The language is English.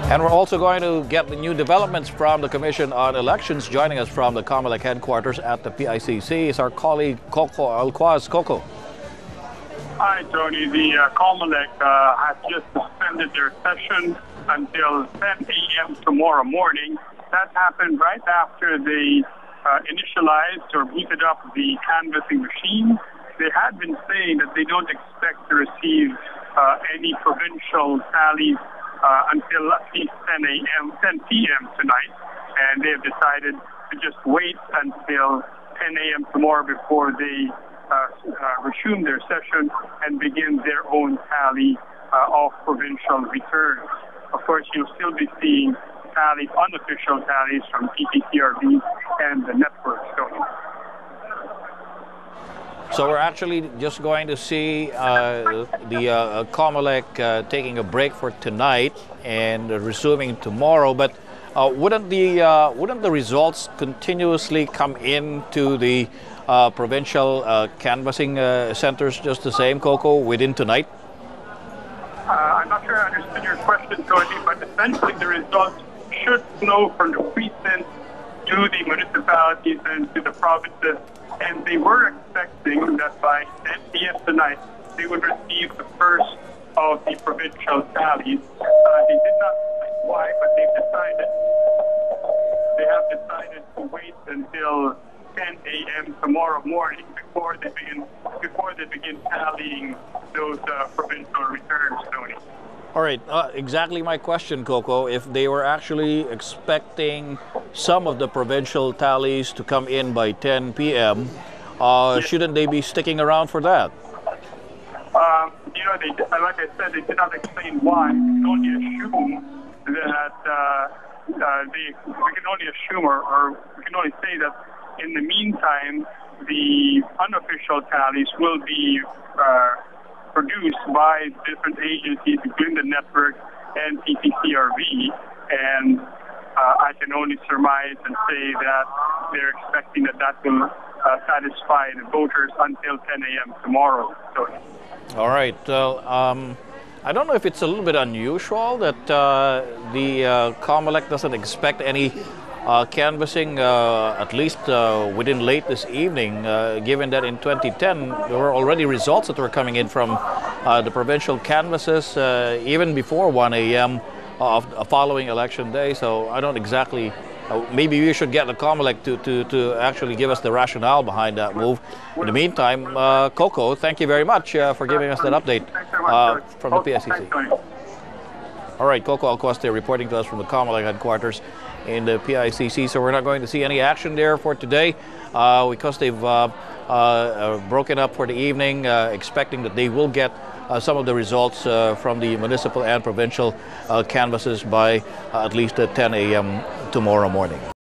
And we're also going to get the new developments from the Commission on Elections. Joining us from the Comelec headquarters at the PICC is our colleague Coco Alcuaz. Coco. Hi, Tony. The Comelec has just suspended their session until 10 a.m. tomorrow morning. That happened right after they initialized or booted up the canvassing machine. They had been saying that they don't expect to receive any provincial tallies until at least 10 p.m. tonight, and they have decided to just wait until 10 a.m. tomorrow before they resume their session and begin their own tally of provincial returns. Of course, you'll still be seeing tallies, unofficial tallies from PPCRB and the network. So we're actually just going to see the Comelec taking a break for tonight and resuming tomorrow. But wouldn't the results continuously come into the provincial canvassing centers just the same, Coco, within tonight? I'm not sure I understood your question, Tony, but essentially the results should flow from the precincts to the municipalities and to the provinces. And they were expecting that by 10 p.m. tonight, they would receive the first of the provincial tallies. They did not say why, but they have decided to wait until 10 a.m. tomorrow morning before they begin tallying those provincial returns, Tony. All right, exactly my question, Coco. If they were actually expecting some of the provincial tallies to come in by 10 p.m., shouldn't they be sticking around for that? Like I said, they did not explain why. We can only assume that we can only assume, or we can only say that in the meantime, the unofficial tallies will be produced by different agencies, including the network and PPCRB, and I can only surmise and say that they're expecting that will satisfy the voters until 10 a.m. tomorrow. All right. I don't know if it's a little bit unusual that the Comelec doesn't expect any canvassing, at least within late this evening, given that in 2010 there were already results that were coming in from the provincial canvasses even before 1 a.m. of the following election day. So I don't exactly, maybe we should get the Comelec to actually give us the rationale behind that move. In the meantime, Coco, thank you very much for giving us that update from the PICC. All right, Coco Alcuaz reporting to us from the Comelec headquarters in the PICC. So we're not going to see any action there for today because they've broken up for the evening, expecting that they will get some of the results from the municipal and provincial canvasses by at least 10 a.m. tomorrow morning.